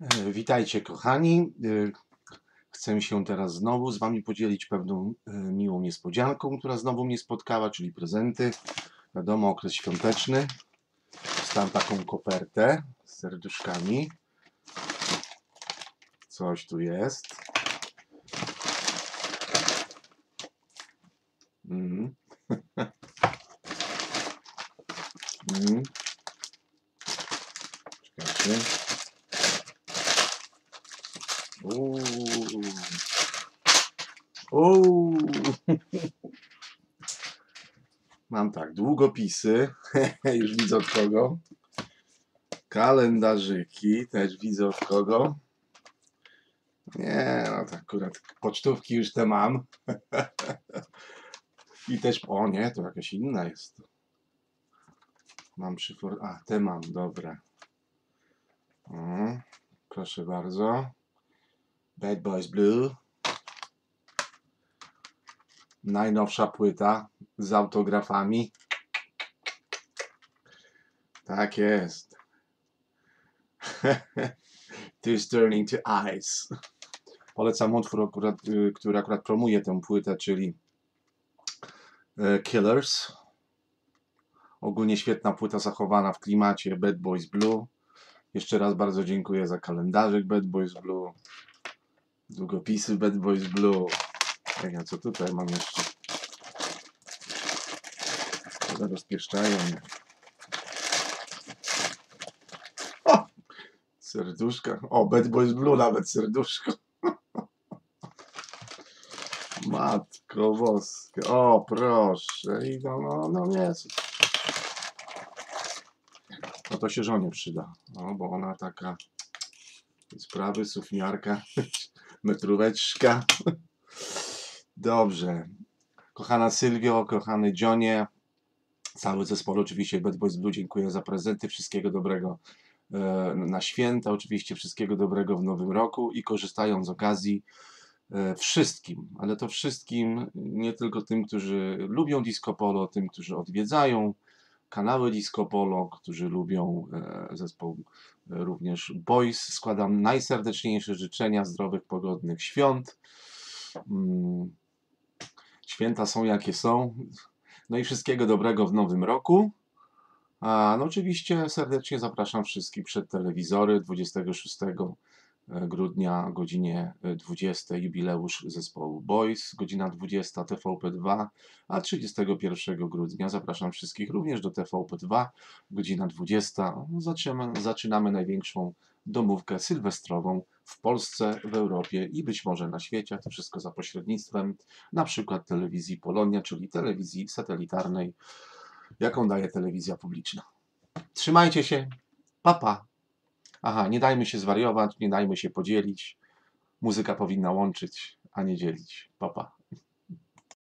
Witajcie kochani. Chcę się teraz znowu z Wami podzielić pewną miłą niespodzianką, która znowu mnie spotkała, czyli prezenty. Wiadomo, okres świąteczny. Dostałem taką kopertę z serduszkami. Coś tu jest. Czekajcie. Mam tak, długopisy, już widzę od kogo. Kalendarzyki, też widzę od kogo. Nie, no to akurat pocztówki już te mam. I też, o nie, to jakaś inna jest. Mam te mam, dobra. Proszę bardzo. Bad Boys Blue. Najnowsza płyta z autografami. Tak jest. Tears Turning to Ice. Polecam utwór, który akurat promuje tę płytę, czyli Killers. Ogólnie świetna płyta zachowana w klimacie Bad Boys Blue. Jeszcze raz bardzo dziękuję za kalendarzyk Bad Boys Blue. Długopisy Bad Boys Blue. Ja co tutaj mam jeszcze? Rozpieszczają mnie. O! Serduszka. O, Bad Boys Blue nawet serduszko. Matko boska. O, proszę. I no nie. No to się żonie przyda. No, bo ona taka sprawy, sufniarka, metróweczka. Dobrze. Kochana Sylwio, kochany Johnie, cały zespół oczywiście Bad Boys Blue, dziękuję za prezenty. Wszystkiego dobrego na święta, oczywiście wszystkiego dobrego w nowym roku i korzystając z okazji wszystkim, ale to wszystkim, nie tylko tym, którzy lubią disco polo, tym, którzy odwiedzają kanały disco polo, którzy lubią zespół również Boys. Składam najserdeczniejsze życzenia zdrowych, pogodnych świąt. Święta są jakie są. No i wszystkiego dobrego w nowym roku. No oczywiście serdecznie zapraszam wszystkich przed telewizory 26 grudnia o godzinie 20 jubileusz zespołu Boys, godzina 20 TVP2, a 31 grudnia zapraszam wszystkich również do TVP2, godzina 20. Zaczynamy największą domówkę sylwestrową w Polsce, w Europie i być może na świecie. To wszystko za pośrednictwem na przykład telewizji Polonia, czyli telewizji satelitarnej, jaką daje telewizja publiczna. Trzymajcie się. Pa, pa. Aha, nie dajmy się zwariować, nie dajmy się podzielić. Muzyka powinna łączyć, a nie dzielić. Pa, pa.